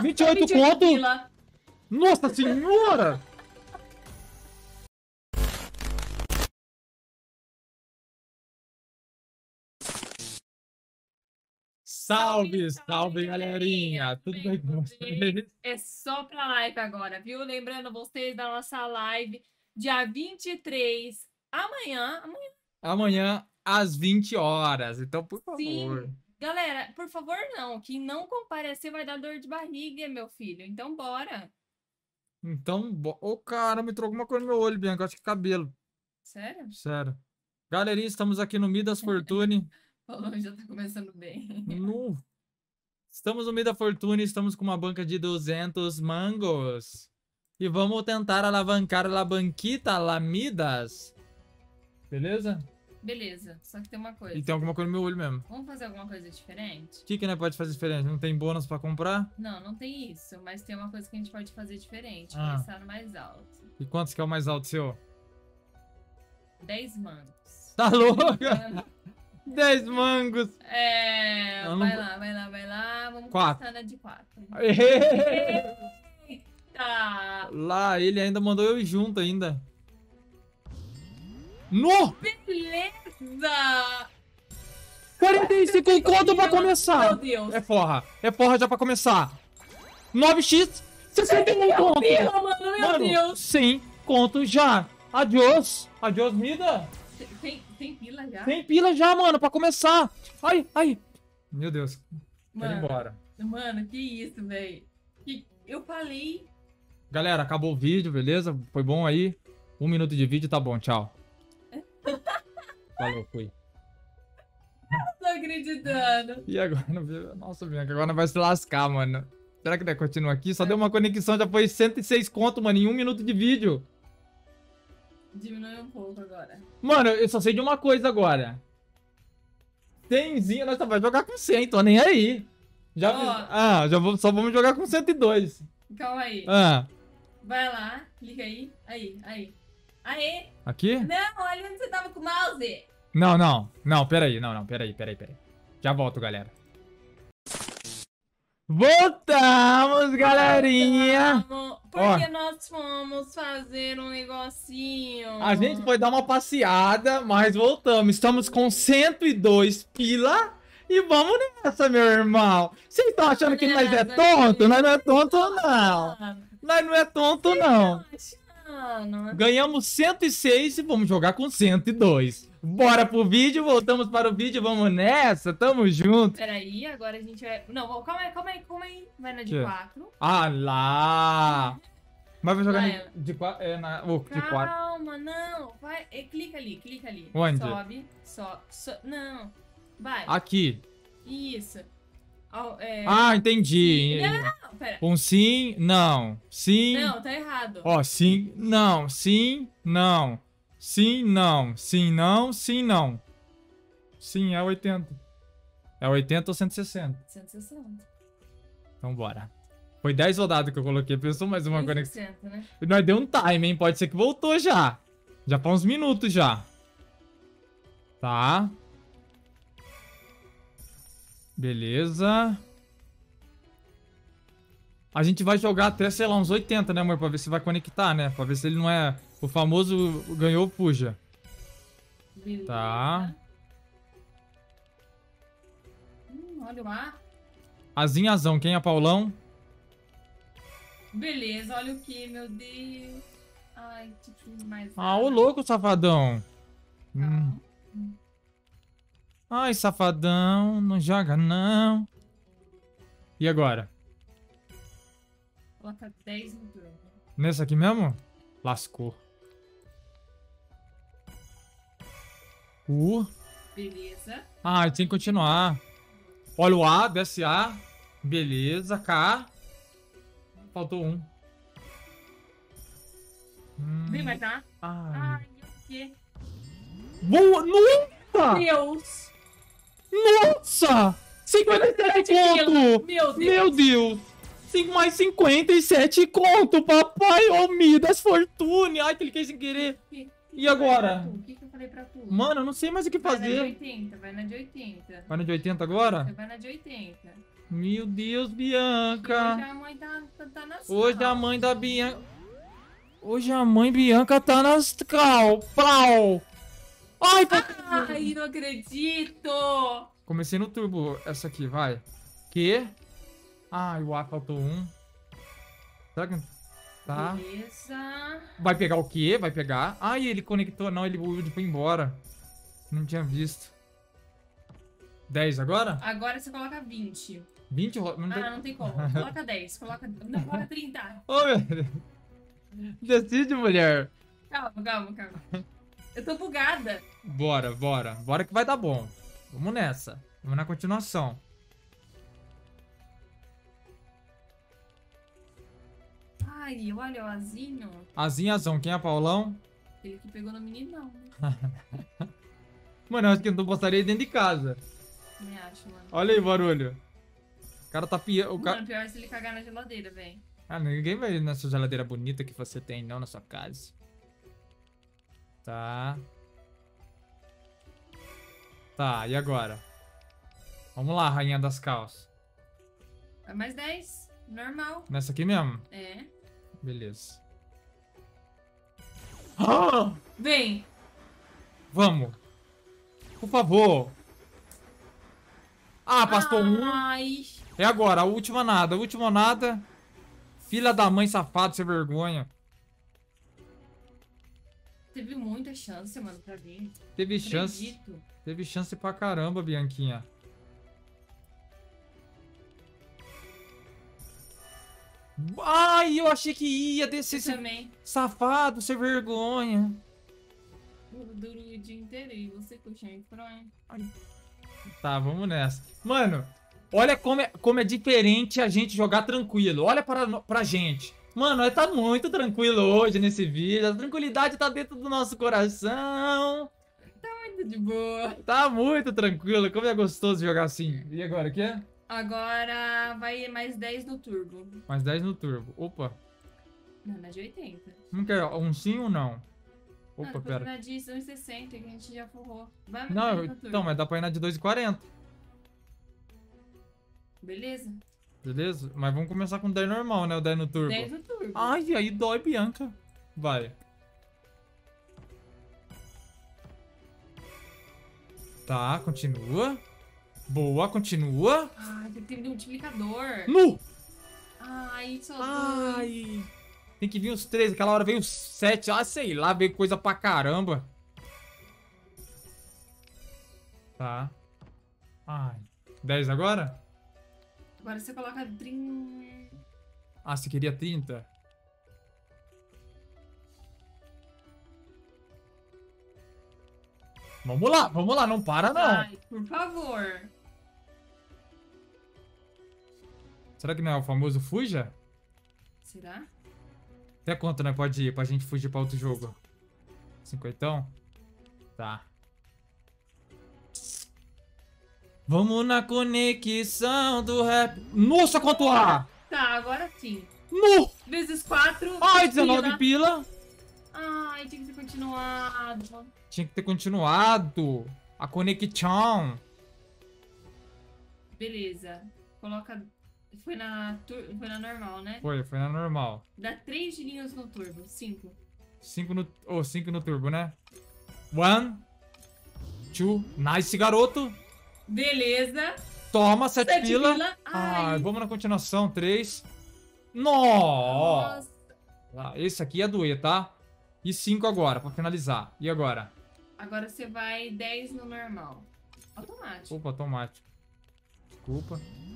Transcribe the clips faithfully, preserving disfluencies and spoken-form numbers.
vinte e oito conto. pila. Nossa senhora! Salve, salve, galerinha! Tudo bem com vocês? É só pra live agora, viu? Lembrando vocês da nossa live dia vinte e três, amanhã, amanhã. Amanhã, às vinte horas. Então, por favor. Sim. Galera, por favor, não. Quem não comparecer vai dar dor de barriga, meu filho. Então, bora. Então, bo... ô, cara, me trocou alguma coisa no meu olho, Bianca. Acho que é cabelo. Sério? Sério. Galerinha, estamos aqui no Midas Fortune. Falou, já tá começando bem. No... Estamos no Midas Fortune, estamos com uma banca de duzentos mangos. E vamos tentar alavancar a banquita lá Midas. Beleza? Beleza, só que tem uma coisa. E tem alguma coisa no meu olho mesmo. Vamos fazer alguma coisa diferente? O que que né, pode fazer diferente? Não tem bônus pra comprar? Não, não tem isso, mas tem uma coisa que a gente pode fazer diferente. Ah. Começar no mais alto. E quantos que é o mais alto seu? dez mangos. Tá louca? dez mangos. É, Eu não vai vou- lá, vai lá, vai lá. Vamos Quatro. começar na de quatro. Eita! Tá. Lá, ele ainda mandou eu ir junto ainda. No! Beleza! quarenta e cinco conto pra Meu começar. Deus. É forra. É forra já pra começar. nove x, sessenta e um conto. Meu, mano, meu Mano, Deus. cem conto já. Adiós. Adiós, Mida. Tem, tem pila já? Tem pila já, mano, pra começar. Ai, ai. Meu Deus. Quero ir Mano, embora. mano, que isso, velho. Que eu falei. Galera, acabou o vídeo, beleza? Foi bom aí? Um minuto de vídeo, tá bom, tchau. Falou, fui. Não tô acreditando. E agora? Nossa, Bianca, agora vai se lascar, mano. Será que vai continuar aqui? Só deu uma conexão, já foi cento e seis conto, mano, em um minuto de vídeo. Diminui um pouco agora. Mano, eu só sei de uma coisa agora. Cenzinho, nós só vai jogar com cem, tô nem aí. Já, Ó. ah, já vou, só vamos jogar com cento e dois. Calma aí. Ah, Vai lá, clica aí. Aí, aí. Aí. aqui? Não, olha onde você tava com o mouse. Não, não, não, peraí, não, não, peraí, peraí, peraí. Já volto, galera. Voltamos, galerinha! Vamos, Ó. porque nós fomos fazer um negocinho. A gente foi dar uma passeada, mas voltamos. Estamos com cento e dois pila e vamos nessa, meu irmão. Vocês estão achando que nós é tonto? Nós não é tonto, não. Nós não é tonto, não. Mano, Ganhamos cento e seis e vamos jogar com cento e dois. Bora pro vídeo, voltamos para o vídeo, vamos nessa, tamo junto. peraí, agora a gente vai... Não, vamos- calma aí, calma aí, calma aí. Vai na de Que? quatro. Ah lá. Mas vai jogar Vai. de quatro, é na, oh, de quatro. Calma, não. Vai, é, clica ali, clica ali. Onde? Sobe, só, so, não. Vai, Aqui. isso. Ó, é, Ah, entendi. Não, pera. Um sim, não. Sim. Não, tá errado. Ó, sim, não, sim, não. Sim, não. Sim, não, sim, não. Sim, é oitenta. É oitenta ou cento e sessenta. cento e sessenta. Então bora. Foi dez rodadas que eu coloquei. Pensou mais uma conexão. cento e sessenta, né? E nós deu um time, hein? Pode ser que voltou já. Já faz uns minutos já. Tá. Beleza. A gente vai jogar até, sei lá, uns oitenta, né, amor? Pra ver se vai conectar, né? Pra ver se ele não é o famoso ganhou, puxa. Beleza. Tá. Hum, olha o ar. Azinhazão, quem é Paulão? Beleza, olha o que, meu Deus. Ai, tipo, mais Ah, ô nada. louco, safadão. Hum. Calma. Ai, safadão, não joga não. E agora? Coloca dez no turno. Nesse aqui mesmo? Lascou. Uh. Beleza. Ah, tem que continuar. Olha o A, desce A. Beleza, K. Faltou um. Hum. Vem mais lá. Ai. Ai, o quê? Boa! Nossa! Deus! Nossa! cinquenta e sete conto! Meu Deus! Meu Deus! cinco mais cinquenta e sete conto, papai! Ô, Midas Fortune! Ai, cliquei sem querer. Que- que E que eu falei agora? pra tu? O que, que eu falei pra tu? Mano, eu não sei mais o que Vai na de fazer. oitenta, vai na de oitenta. Vai no de oitenta agora? Vai na de oitenta. Meu Deus, Hoje Bianca. a mãe tá, tá, tá nas Hoje a calças. mãe da Bianca... Hoje a mãe Bianca tá nas cal. Plau. Ai, pô. Ai, não acredito! Comecei no turbo. Essa aqui, vai. Que? Ai, o A faltou um. Será que... Tá. Beleza. Vai pegar o quê? Vai pegar. Ai, ele conectou. Não, ele foi embora. Não tinha visto. dez agora? Agora você coloca vinte. vinte? ro- Não tem... Ah, não tem como. Coloca dez. Coloca... Não, coloca trinta. Ô, meu Deus. Decide, mulher. Calma, calma, calma. Eu tô bugada. Bora, bora. Bora que vai dar bom. Vamos nessa. Vamos na continuação. Ai, olha o azinho. Azinha, azão. Quem é Paulão? Ele que pegou no meninão. Mano, eu acho que eu não postaria dentro de casa. Me acho, mano. Olha aí o barulho. O cara tá pia... O ca... Mano, pior é se ele cagar na geladeira, velho. Ah, ninguém vai ir nessa geladeira bonita que você tem, não, na sua casa. Tá. Tá, e agora? Vamos lá, rainha das calças. Vai mais dez. Normal. Nessa aqui mesmo? É. Beleza. Ah! Vem. Vamos. Por favor. Ah, passou um. Ai. É agora, a última nada, a última nada. Filha da mãe safado, sem vergonha. Teve muita chance, mano, pra vir. Teve chance. Acredito. Teve chance pra caramba, Bianquinha. Ai, eu achei que ia descer Eu esse também. safado, sem vergonha. Duro, duro o dia inteiro e você coxinha fronha. Tá, vamos nessa. Mano, olha como é, como é diferente a gente jogar tranquilo. Olha pra, no- pra gente. Mano, tá muito tranquilo hoje nesse vídeo. A tranquilidade tá dentro do nosso coração. Muito de boa. Tá muito tranquilo. Como é gostoso jogar assim. E agora, o quê? Agora vai mais dez no turbo. Mais dez no turbo. Opa. Não, na de oitenta. Não quer um sim ou não? Ah, Opa, depois pera. na de cento e sessenta que a gente já forrou. Vai mais Não, dez no turbo. então, mas dá pra ir na de dois e quarenta. Beleza? Beleza? Mas vamos começar com dez normal, né? O dez no turbo. dez no turbo. Ai, aí dói, Bianca. Vai. Tá, continua. Boa, continua. Ai, tem que ter multiplicador. Nu! Ai, só dois. Ai. Tem que vir os três. Aquela hora veio os sete. Ah, sei lá, veio coisa pra caramba. Tá. Ai. dez agora? Agora você coloca trinta. Ah, você queria trinta? Vamos lá, vamos lá, não para não. Ai, por favor. Será que não é o famoso fuja? Será? Até quanto, né? Pode ir pra gente fugir pra outro jogo? Cinquentão? Tá. Vamos na conexão do rap. Nossa, quanto A! Tá, agora sim. No! Vezes quatro. Ai, dezenove pila. Ai, tinha que ter continuado. Tinha que ter continuado. A conexão. Beleza. Coloca. Foi na, tur... Foi na normal, né? Foi, foi na normal. Dá três girinhos no turbo. Cinco. cinco no... Oh, cinco no turbo, né? One. Two. Nice, garoto. Beleza. Toma, sete, Sete pila. pila. Ai, Ai. vamos na continuação. Três. Nossa. Nossa. Ah, esse aqui ia doer, tá? E cinco agora, pra finalizar. E agora? Agora você vai dez no normal. Automático. Opa, automático. Desculpa.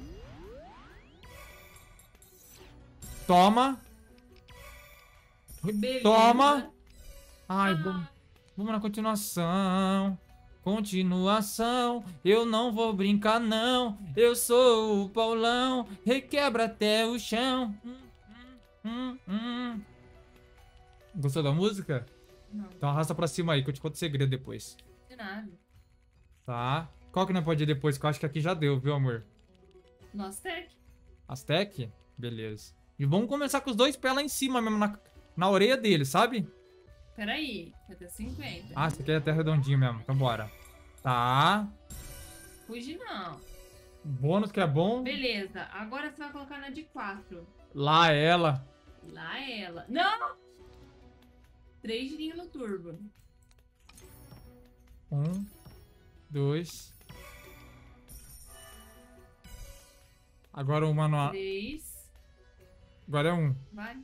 Toma. Beleza. Toma. Ai, Ah. vamos, vamos na continuação. Continuação. Eu não vou brincar, não. Eu sou o Paulão. Requebra até o chão. Hum, hum, hum, hum. Gostou da música? Não, Então arrasta pra cima aí, que eu te conto o segredo depois. de nada. Tá? Qual que não pode ir depois? Que eu acho que aqui já deu, viu, amor? Nossa, tech. Aztec? Beleza. E vamos começar com os dois pés lá em cima mesmo, na, na orelha dele, sabe? Peraí. Até cinquenta. Ah, esse aqui é até redondinho mesmo. Então bora. Tá. Fugir não. Bônus que é bom. Beleza, agora você vai colocar na de quatro. Lá ela. Lá ela. Não! Três girinhos no turbo. Um, dois. Agora o manual. Três. Agora é um. Vai.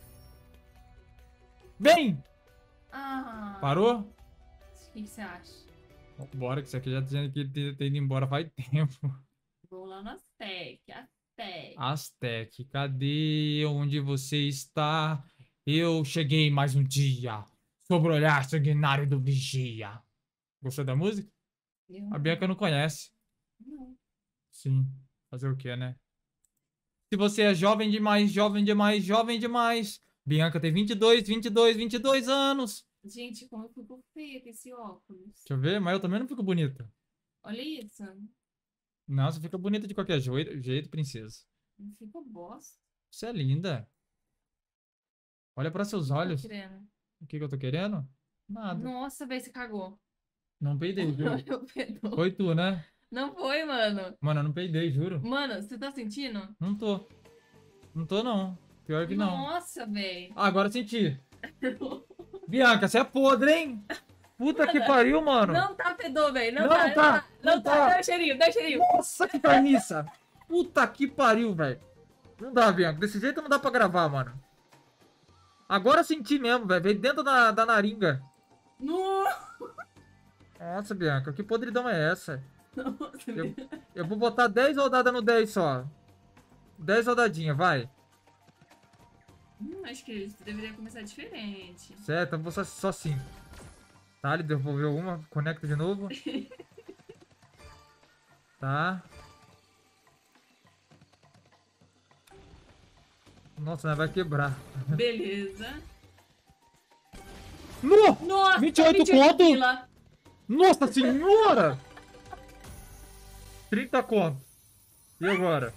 Vem! Ah. Parou? O que que você acha? Bora, que isso aqui já tinha que ter, ter ido embora faz tempo. Vou lá no Aztec. Aztec. Aztec, cadê onde você está? Eu cheguei mais um dia. Sobre o olhar sanguinário do vigia. Gostou da música? Eu A Bianca não conhece. não. Sim. Fazer o quê, né? Se você é jovem demais, jovem demais, jovem demais. Bianca tem vinte e dois, vinte e dois, vinte e dois anos. Gente, como eu fico feia com esse óculos. Deixa eu ver, mas eu também não fico bonita. Olha isso. Não, você fica bonita de qualquer jeito, jeito, princesa. Não fica bosta. Você é linda. Olha para seus Tô olhos. querendo. O que que eu tô querendo? Nada. Nossa, velho, você cagou. Não peidei, juro. Eu peidou. Foi tu, né? Não foi, mano. Mano, eu não peidei, juro. Mano, você tá sentindo? Não tô. Não tô, não. Pior que não. Nossa, velho. Ah, agora senti. Bianca, você é podre, hein? Puta que pariu, mano. Não tá fedor, velho. Não, Não tá, tá, Não não tá. tá. Dá o cheirinho, dá o cheirinho. Nossa, que carniça. Puta que pariu, velho. Não dá, Bianca. Desse jeito não dá pra gravar, mano. Agora eu senti mesmo, velho. Veio dentro da, da naringa. Nossa, Nossa, Bianca, que podridão é essa? Nossa, Eu, velho. eu vou botar dez rodadas no dez só. dez rodadinhas, vai. Hum, acho que ele deveria começar diferente. Certo, então vou só, só cinco. Tá, ele devolveu uma. Conecta de novo. Tá. Nossa, né, vai quebrar. Beleza. No! Nossa, vinte e oito conto. pila. Nossa senhora! trinta conto. E agora?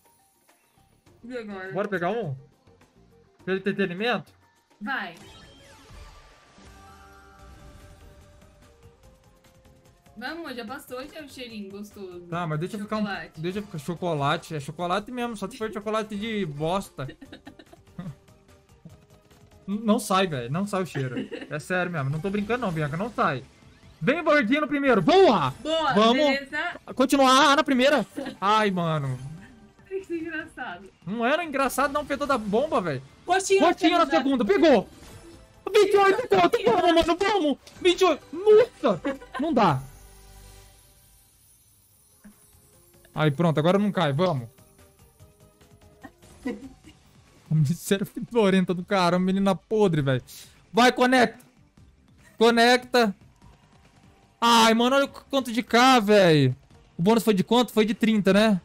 E agora? Bora pegar um? Pelo entretenimento? Vai. Vamos, já passou já o cheirinho gostoso. Tá, mas deixa eu ficar um. Chocolate. Deixa eu ficar chocolate. É chocolate mesmo, só se for chocolate de bosta. Não sai, velho. Não sai o cheiro. É sério mesmo. Não tô brincando, não, Bianca. Não sai. Vem gordinho no primeiro. Boa! Boa, Vamos. beleza? Continuar na primeira. Ai, mano. Que engraçado. Não era engraçado, não. Fez toda a bomba, velho. Postinho, Gostinho na segunda. Pegou. vinte e oito conto. Vamos, mano. Vamos. vinte e oito. Nossa. Não dá. Aí, pronto. Agora não cai. Vamos. A miséria fedorenta do cara. Menina podre, velho. Vai, conecta. Conecta. Ai, mano, olha o quanto de K, velho. O bônus foi de quanto? Foi de trinta, né?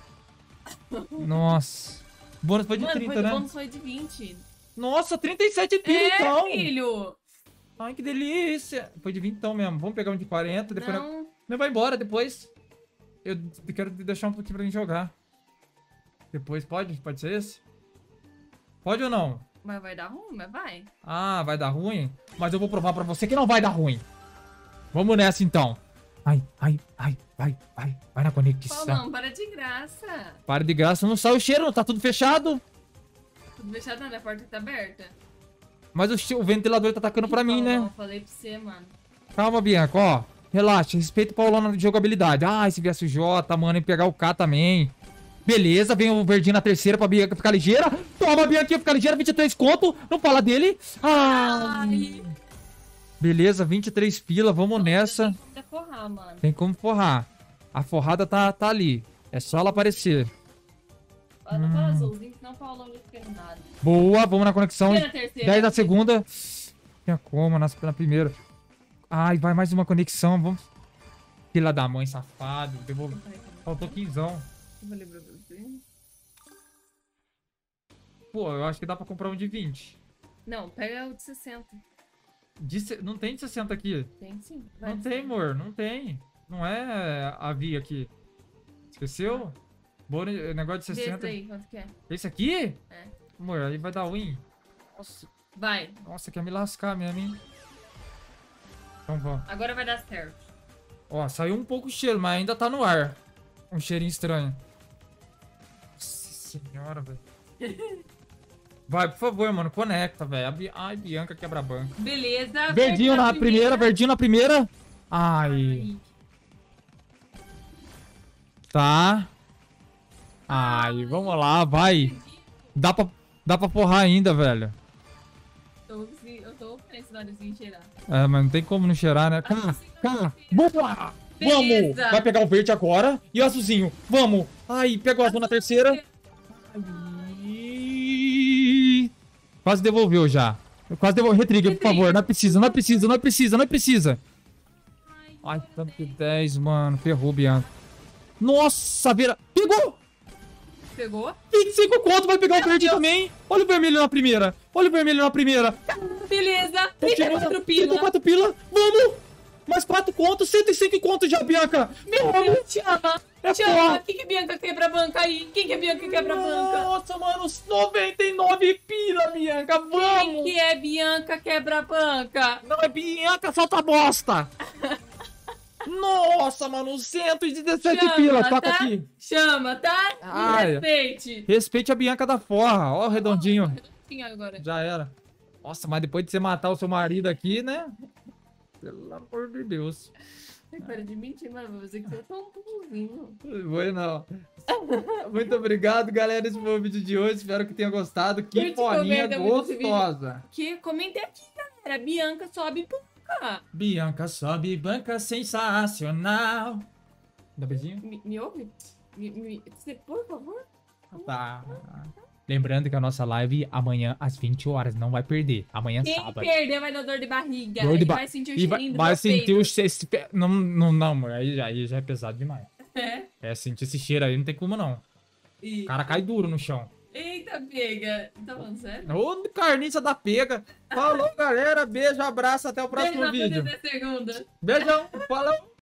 Nossa. O bônus foi de Mano, trinta, foi, né? o bônus foi de vinte. Nossa, trinta e sete pila, É, então. filho. Ai, que delícia. Foi de vinte então mesmo. Vamos pegar um de quarenta. Depois Não. não vai embora depois. Eu quero deixar um pouquinho pra gente jogar. Depois, pode? Pode ser esse? Pode ou não? Mas vai dar ruim, mas vai. Ah, vai dar ruim? Mas eu vou provar pra você que não vai dar ruim. Vamos nessa, então. Ai, ai, ai, vai, vai. Vai na conexão. Paulão, para de graça. Para de graça, não sai o cheiro, tá tudo fechado. Tudo fechado, não, a porta tá aberta. Mas o, che- o ventilador tá atacando pra mim, Paulão, né? falei pra você, mano. Calma, Bianca, ó. Relaxa, respeita o Paulão na jogabilidade. Ah, esse viesse o J, mano, e pegar o K também. Beleza, vem o verdinho na terceira pra Bianca ficar ligeira. Toma, Bianca, ficar ligeira, vinte e três conto. Não fala dele. Ah, Ai. beleza, vinte e três pila, vamos nessa. Tem que forrar, mano. Tem como forrar. A forrada tá, tá ali. É só ela aparecer. Não fala azulzinho, senão o Paulão não fica em nada. Boa, vamos na conexão. Fica na terceira. dez na segunda. Tinha como, na, na primeira. Ai, vai mais uma conexão. Vamos. Filha da mãe, safado. Devol... Faltou quinzão. Eu falei pra você. Pô, eu acho que dá pra comprar um de vinte. Não, pega o de sessenta. De se- Não tem de sessenta aqui. Tem sim. Vai, Não tem, amor. Não tem. Não é a via aqui. Esqueceu? Bônus, negócio de Vê esse sessenta. aí, quanto que é? Esse aqui? É. Amor, aí vai dar win. Nossa, Vai, nossa, quer me lascar mesmo, hein? Então vamos. agora vai dar certo. Ó, saiu um pouco o cheiro, mas ainda tá no ar. Um cheirinho estranho. Nossa senhora, velho. Vai, por favor, mano, conecta, velho. A Bi- Ai, Bianca quebra banco. Beleza. Verdinho na aperta a primeira, verdinho na primeira. Ai. Ai. Tá. Ai, vamos lá, vai. Dá pra, dá pra porrar ainda, velho. Eu tô, eu tô precisando assim cheirar. É, mas não tem como não cheirar, né? Cá, cá, boa! Vamos! Beleza. Vai pegar o verde agora. E o azulzinho, vamos! Ai, pegou o azul na terceira. Ai. Quase devolveu já. Quase devolveu. Retrigger, por favor. Não precisa, não precisa, não precisa, não precisa. Ai, tanto que dez, mano. Ferrou, Bianca. Nossa, vira. Pegou! Pegou? vinte e cinco conto, vai pegar o verde também. Olha o vermelho na primeira. Olha o vermelho na primeira. Beleza. trinta e quatro trinta e pila. quatro pila. Vamos! Mais quatro contos, cento e cinco contos já, Bianca. Meu Deus, chama. É Chama. porra. Quem que é Bianca quebra a banca aí? Quem que é Bianca quebra a banca? Nossa, mano, noventa e nove pila, Bianca. Quem Vamos! que é Bianca quebra a banca? Não é Bianca, solta bosta. Nossa, mano, cento e dezessete Chama, pila. Toca tá? aqui. Chama, tá? Ai. Respeite. Respeite a Bianca da Forra. Ó, o redondinho. Redondinho agora. Já era. Nossa, mas depois de você matar o seu marido aqui, né? Pelo amor de Deus. Ai, para de mentir, mano. Você que tá tão bonzinho. Foi não. Muito obrigado, galera. Esse foi o vídeo de hoje. Espero que tenha gostado. Que Muito foninha comenta muito esse vídeo. gostosa. Que comentei aqui, galera. Bianca sobe banca. Bianca sobe banca sensacional. Dá beijinho? Me, me ouve? Me, me, você, por favor? Tá. Lembrando que a nossa live amanhã às vinte horas. Não vai perder. Amanhã Quem sábado. perder vai dar dor de barriga. Dor de Ele ba- vai sentir o E vai, cheirinho do vai meu sentir peito. o cheiro. Não, não, não, amor. Aí já, aí já é pesado demais. É. É, sentir esse cheiro aí não tem como não. E... O cara cai duro no chão. Eita, pega. Tá falando sério? Ô, carniça da pega. Falou, galera. Beijo, abraço. Até o próximo Beijo, vídeo. até segunda. Beijão. Falou.